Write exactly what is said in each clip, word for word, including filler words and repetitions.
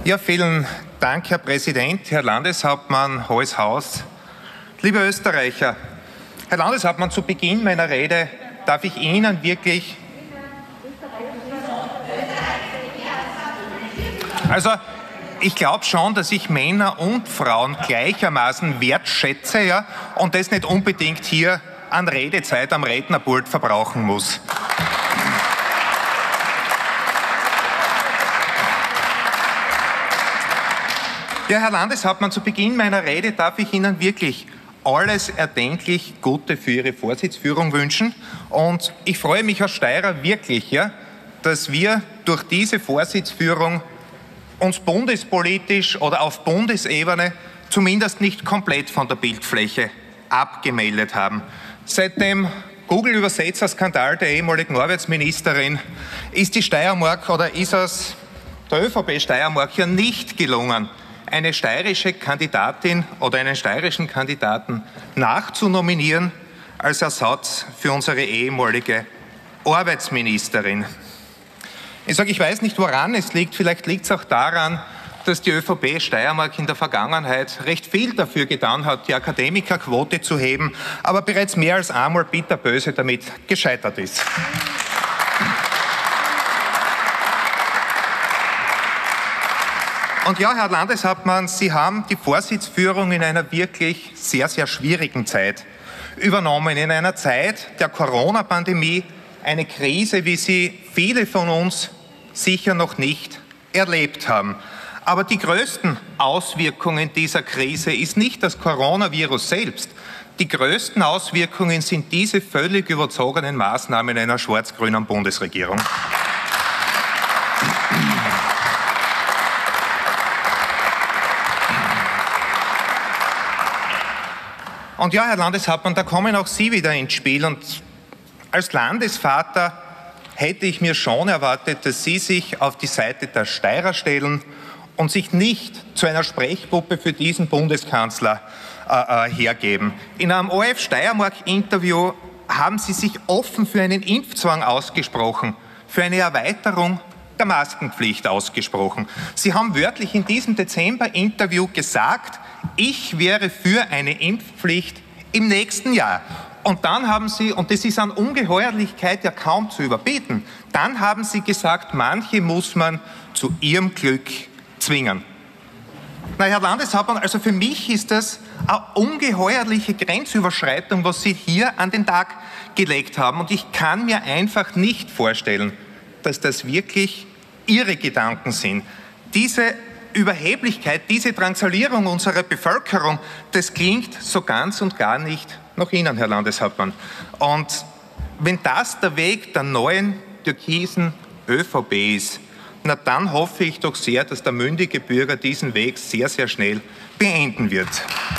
Ja, vielen Dank, Herr Präsident, Herr Landeshauptmann, Hohes Haus, liebe Österreicher. Herr Landeshauptmann, zu Beginn meiner Rede darf ich Ihnen wirklich... Also, ich glaube schon, dass ich Männer und Frauen gleichermaßen wertschätze, ja, und das nicht unbedingt hier an Redezeit am Rednerpult verbrauchen muss. Ja, Herr Landeshauptmann, zu Beginn meiner Rede darf ich Ihnen wirklich alles erdenklich Gute für Ihre Vorsitzführung wünschen. Und ich freue mich als Steirer wirklich, ja, dass wir durch diese Vorsitzführung uns bundespolitisch oder auf Bundesebene zumindest nicht komplett von der Bildfläche abgemeldet haben. Seit dem Google-Übersetzerskandal der ehemaligen Arbeitsministerin ist die Steiermark oder ist es der ÖVP Steiermark ja nicht gelungen, eine steirische Kandidatin oder einen steirischen Kandidaten nachzunominieren als Ersatz für unsere ehemalige Arbeitsministerin. Ich sage, ich weiß nicht, woran es liegt. Vielleicht liegt es auch daran, dass die ÖVP Steiermark in der Vergangenheit recht viel dafür getan hat, die Akademikerquote zu heben, aber bereits mehr als einmal bitterböse damit gescheitert ist. Und ja, Herr Landeshauptmann, Sie haben die Vorsitzführung in einer wirklich sehr, sehr schwierigen Zeit übernommen. In einer Zeit der Corona-Pandemie, eine Krise, wie sie viele von uns sicher noch nicht erlebt haben. Aber die größten Auswirkungen dieser Krise ist nicht das Coronavirus selbst. Die größten Auswirkungen sind diese völlig überzogenen Maßnahmen einer schwarz-grünen Bundesregierung. Und ja, Herr Landeshauptmann, da kommen auch Sie wieder ins Spiel. Und als Landesvater hätte ich mir schon erwartet, dass Sie sich auf die Seite der Steirer stellen und sich nicht zu einer Sprechpuppe für diesen Bundeskanzler äh, äh, hergeben. In einem O R F Steiermark-Interview haben Sie sich offen für einen Impfzwang ausgesprochen, für eine Erweiterung der Maskenpflicht ausgesprochen. Sie haben wörtlich in diesem Dezember-Interview gesagt, ich wäre für eine Impfpflicht im nächsten Jahr. Und dann haben Sie, und das ist an Ungeheuerlichkeit ja kaum zu überbieten, dann haben Sie gesagt, manche muss man zu ihrem Glück zwingen. Na, Herr Landeshauptmann, also für mich ist das eine ungeheuerliche Grenzüberschreitung, was Sie hier an den Tag gelegt haben. Und ich kann mir einfach nicht vorstellen, dass das wirklich Ihre Gedanken sind. Diese Überheblichkeit, diese Drangsalierung unserer Bevölkerung, das klingt so ganz und gar nicht nach Ihnen, Herr Landeshauptmann. Und wenn das der Weg der neuen türkisen ÖVP ist, na dann hoffe ich doch sehr, dass der mündige Bürger diesen Weg sehr, sehr schnell beenden wird.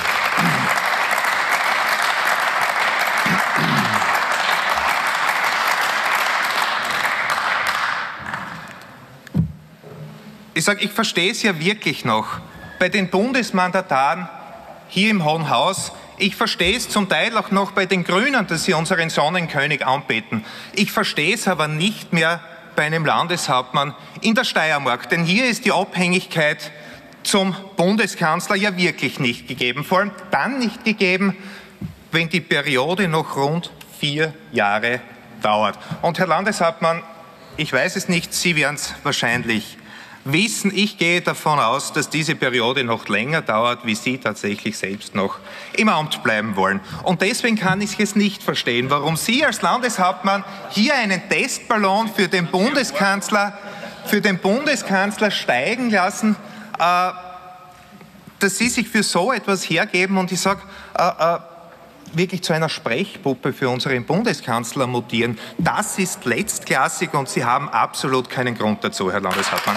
Ich sage, ich verstehe es ja wirklich noch bei den Bundesmandataren hier im Hohen Haus. Ich verstehe es zum Teil auch noch bei den Grünen, dass sie unseren Sonnenkönig anbeten. Ich verstehe es aber nicht mehr bei einem Landeshauptmann in der Steiermark. Denn hier ist die Abhängigkeit zum Bundeskanzler ja wirklich nicht gegeben. Vor allem dann nicht gegeben, wenn die Periode noch rund vier Jahre dauert. Und Herr Landeshauptmann, ich weiß es nicht, Sie werden es wahrscheinlich wissen. Ich gehe davon aus, dass diese Periode noch länger dauert, wie Sie tatsächlich selbst noch im Amt bleiben wollen. Und deswegen kann ich es nicht verstehen, warum Sie als Landeshauptmann hier einen Testballon für den Bundeskanzler, für den Bundeskanzler steigen lassen, äh, dass Sie sich für so etwas hergeben. Und ich sage, äh, äh, wirklich zu einer Sprechpuppe für unseren Bundeskanzler mutieren. Das ist letztklassig und Sie haben absolut keinen Grund dazu, Herr Landeshauptmann.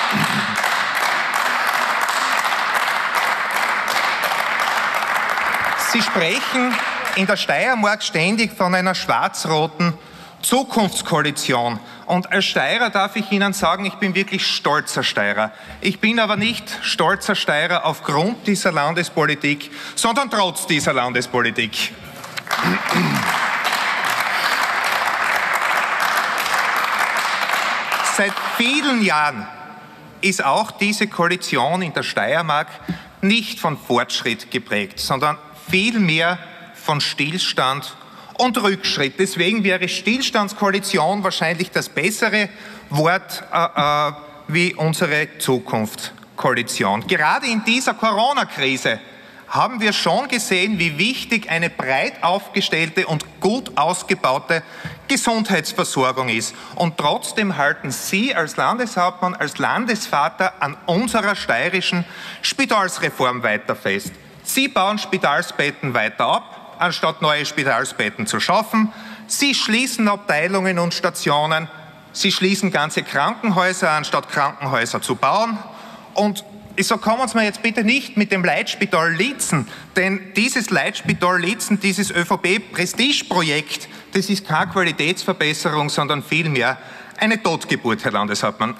Sie sprechen in der Steiermark ständig von einer schwarz-roten Zukunftskoalition. Und als Steirer darf ich Ihnen sagen, ich bin wirklich stolzer Steirer. Ich bin aber nicht stolzer Steirer aufgrund dieser Landespolitik, sondern trotz dieser Landespolitik. Seit vielen Jahren ist auch diese Koalition in der Steiermark nicht von Fortschritt geprägt, sondern vielmehr von Stillstand und Rückschritt. Deswegen wäre Stillstandskoalition wahrscheinlich das bessere Wort äh, äh, wie unsere Zukunftskoalition. Gerade in dieser Corona-Krise haben wir schon gesehen, wie wichtig eine breit aufgestellte und gut ausgebaute Gesundheitsversorgung ist. Und trotzdem halten Sie als Landeshauptmann, als Landesvater an unserer steirischen Spitalsreform weiter fest. Sie bauen Spitalsbetten weiter ab, anstatt neue Spitalsbetten zu schaffen. Sie schließen Abteilungen und Stationen. Sie schließen ganze Krankenhäuser, anstatt Krankenhäuser zu bauen. Und so kommen Sie mir jetzt bitte nicht mit dem Leitspital Liezen, denn dieses Leitspital Liezen, dieses ÖVP-Prestigeprojekt, das ist keine Qualitätsverbesserung, sondern vielmehr eine Totgeburt, Herr Landeshauptmann.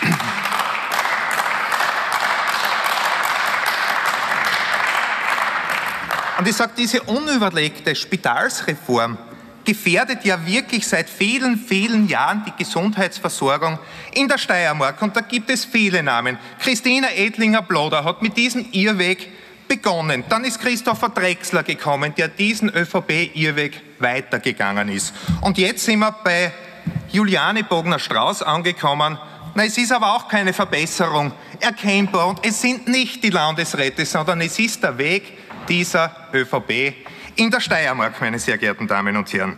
Und ich sage, diese unüberlegte Spitalsreform gefährdet ja wirklich seit vielen, vielen Jahren die Gesundheitsversorgung in der Steiermark. Und da gibt es viele Namen. Christina Edlinger-Bloder hat mit diesem Irrweg begonnen. Dann ist Christopher Drechsler gekommen, der diesen ÖVP-Irrweg weitergegangen ist. Und jetzt sind wir bei Juliane Bogner-Strauß angekommen. Na, es ist aber auch keine Verbesserung erkennbar. Und es sind nicht die Landesräte, sondern es ist der Weg dieser ÖVP in der Steiermark, meine sehr geehrten Damen und Herren.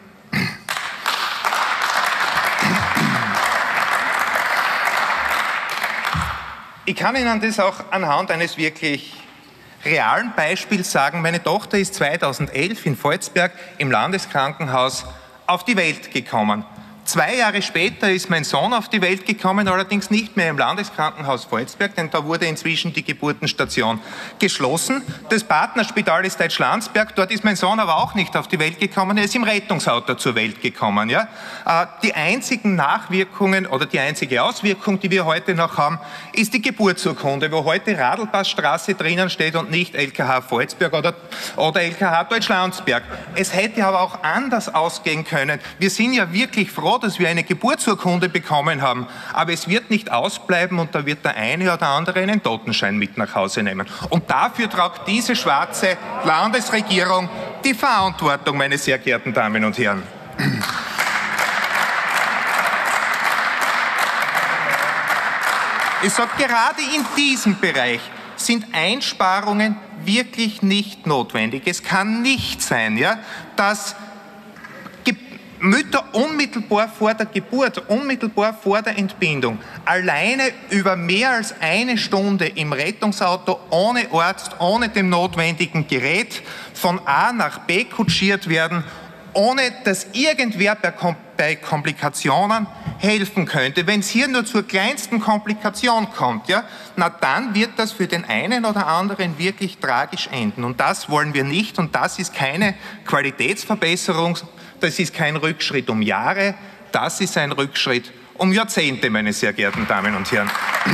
Ich kann Ihnen das auch anhand eines wirklich realen Beispiels sagen. Meine Tochter ist zweitausendelf in Volzberg im Landeskrankenhaus auf die Welt gekommen. Zwei Jahre später ist mein Sohn auf die Welt gekommen, allerdings nicht mehr im Landeskrankenhaus Volzberg, denn da wurde inzwischen die Geburtenstation geschlossen. Das Partnerspital ist Deutschlandsberg, dort ist mein Sohn aber auch nicht auf die Welt gekommen, er ist im Rettungsauto zur Welt gekommen. Ja? Die einzigen Nachwirkungen oder die einzige Auswirkung, die wir heute noch haben, ist die Geburtsurkunde, wo heute Radlpassstraße drinnen steht und nicht L K H Volzberg oder, oder L K H Deutschlandsberg. Es hätte aber auch anders ausgehen können. Wir sind ja wirklich froh, dass wir eine Geburtsurkunde bekommen haben, aber es wird nicht ausbleiben und da wird der eine oder andere einen Totenschein mit nach Hause nehmen. Und dafür tragt diese schwarze Landesregierung die Verantwortung, meine sehr geehrten Damen und Herren. Ich sage, gerade in diesem Bereich sind Einsparungen wirklich nicht notwendig. Es kann nicht sein, ja, dass Mütter unmittelbar vor der Geburt, unmittelbar vor der Entbindung, alleine über mehr als eine Stunde im Rettungsauto ohne Arzt, ohne dem notwendigen Gerät von A nach B kutschiert werden, ohne dass irgendwer bei, Kom bei Komplikationen helfen könnte. Wenn es hier nur zur kleinsten Komplikation kommt, ja, na dann wird das für den einen oder anderen wirklich tragisch enden. Und das wollen wir nicht und das ist keine Qualitätsverbesserung. Das ist kein Rückschritt um Jahre, das ist ein Rückschritt um Jahrzehnte, meine sehr geehrten Damen und Herren.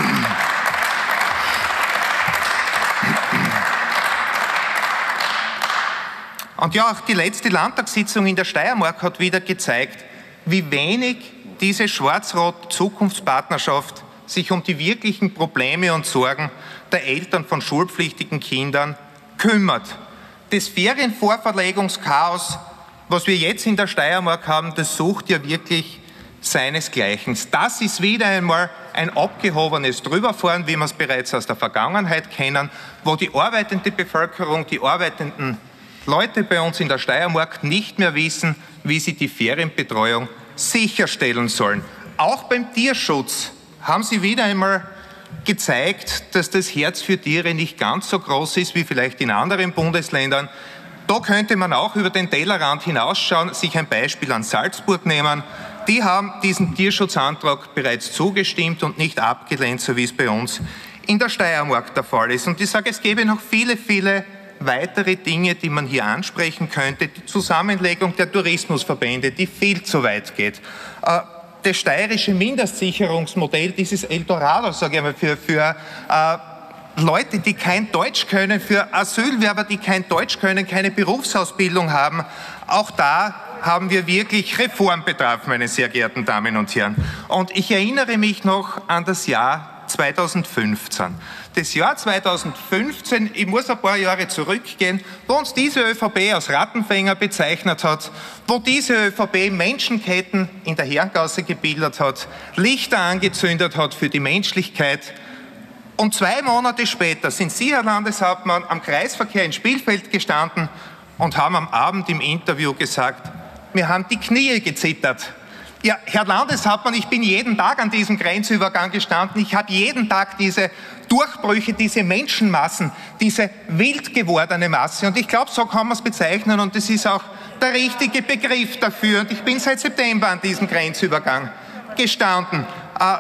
Und ja, auch die letzte Landtagssitzung in der Steiermark hat wieder gezeigt, wie wenig diese Schwarz-Rot-Zukunftspartnerschaft sich um die wirklichen Probleme und Sorgen der Eltern von schulpflichtigen Kindern kümmert. Das Ferienvorverlegungschaos, was wir jetzt in der Steiermark haben, das sucht ja wirklich seinesgleichen. Das ist wieder einmal ein abgehobenes Drüberfahren, wie wir es bereits aus der Vergangenheit kennen, wo die arbeitende Bevölkerung, die arbeitenden Leute bei uns in der Steiermark nicht mehr wissen, wie sie die Ferienbetreuung sicherstellen sollen. Auch beim Tierschutz haben sie wieder einmal gezeigt, dass das Herz für Tiere nicht ganz so groß ist wie vielleicht in anderen Bundesländern. Da könnte man auch über den Tellerrand hinausschauen, sich ein Beispiel an Salzburg nehmen. Die haben diesen Tierschutzantrag bereits zugestimmt und nicht abgelehnt, so wie es bei uns in der Steiermark der Fall ist. Und ich sage, es gäbe noch viele, viele weitere Dinge, die man hier ansprechen könnte. Die Zusammenlegung der Tourismusverbände, die viel zu weit geht. Das steirische Mindestsicherungsmodell, dieses Eldorado, sage ich mal, für, für äh, Leute, die kein Deutsch können, für Asylwerber, die kein Deutsch können, keine Berufsausbildung haben. Auch da haben wir wirklich Reformbedarf, meine sehr geehrten Damen und Herren. Und ich erinnere mich noch an das Jahr zweitausendfünfzehn. Das Jahr zweitausendfünfzehn, ich muss ein paar Jahre zurückgehen, wo uns diese ÖVP als Rattenfänger bezeichnet hat, wo diese ÖVP Menschenketten in der Herrengasse gebildet hat, Lichter angezündet hat für die Menschlichkeit. Und zwei Monate später sind Sie, Herr Landeshauptmann, am Kreisverkehr in Spielfeld gestanden und haben am Abend im Interview gesagt, mir haben die Knie gezittert. Ja, Herr Landeshauptmann, ich bin jeden Tag an diesem Grenzübergang gestanden. Ich habe jeden Tag diese Durchbrüche, diese Menschenmassen, diese wild gewordene Masse. Und ich glaube, so kann man es bezeichnen. Und das ist auch der richtige Begriff dafür. Und ich bin seit September an diesem Grenzübergang gestanden. Äh,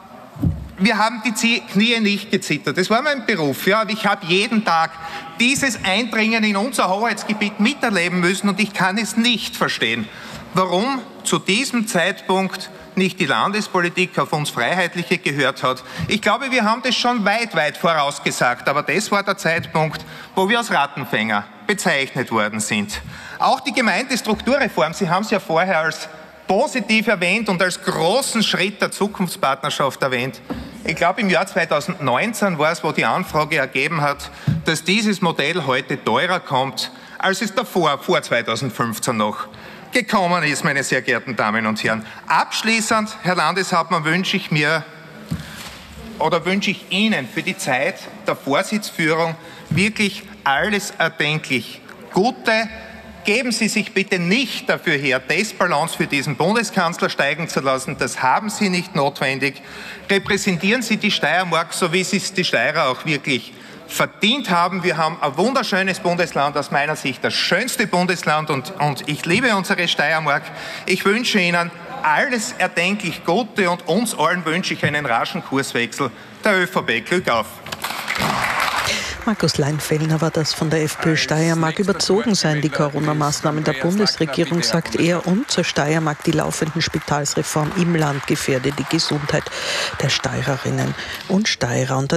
wir haben die Knie nicht gezittert. Das war mein Beruf. Ja. Ich habe jeden Tag dieses Eindringen in unser Hoheitsgebiet miterleben müssen. Und ich kann es nicht verstehen, warum zu diesem Zeitpunkt nicht die Landespolitik auf uns Freiheitliche gehört hat. Ich glaube, wir haben das schon weit, weit vorausgesagt, aber das war der Zeitpunkt, wo wir als Rattenfänger bezeichnet worden sind. Auch die Gemeindestrukturreform, Sie haben es ja vorher als positiv erwähnt und als großen Schritt der Zukunftspartnerschaft erwähnt. Ich glaube, im Jahr zweitausendneunzehn war es, wo die Anfrage ergeben hat, dass dieses Modell heute teurer kommt, als es davor, vor zweitausendfünfzehn noch gekommen ist, meine sehr geehrten Damen und Herren. Abschließend, Herr Landeshauptmann, wünsche ich mir oder wünsche ich Ihnen für die Zeit der Vorsitzführung wirklich alles erdenklich Gute. Geben Sie sich bitte nicht dafür her, Testballons für diesen Bundeskanzler steigen zu lassen. Das haben Sie nicht notwendig. Repräsentieren Sie die Steiermark, so wie Sie es die Steirer auch wirklich verdient haben. Wir haben ein wunderschönes Bundesland, aus meiner Sicht das schönste Bundesland, und, und ich liebe unsere Steiermark. Ich wünsche Ihnen alles erdenklich Gute und uns allen wünsche ich einen raschen Kurswechsel der ÖVP. Glück auf! Markus Leinfellner war das von der FPÖ Steiermark. Überzogen seien die Corona-Maßnahmen der Bundesregierung, sagt er, und zur Steiermark die laufenden Spitalsreform im Land gefährde die Gesundheit der Steirerinnen und Steirer. Und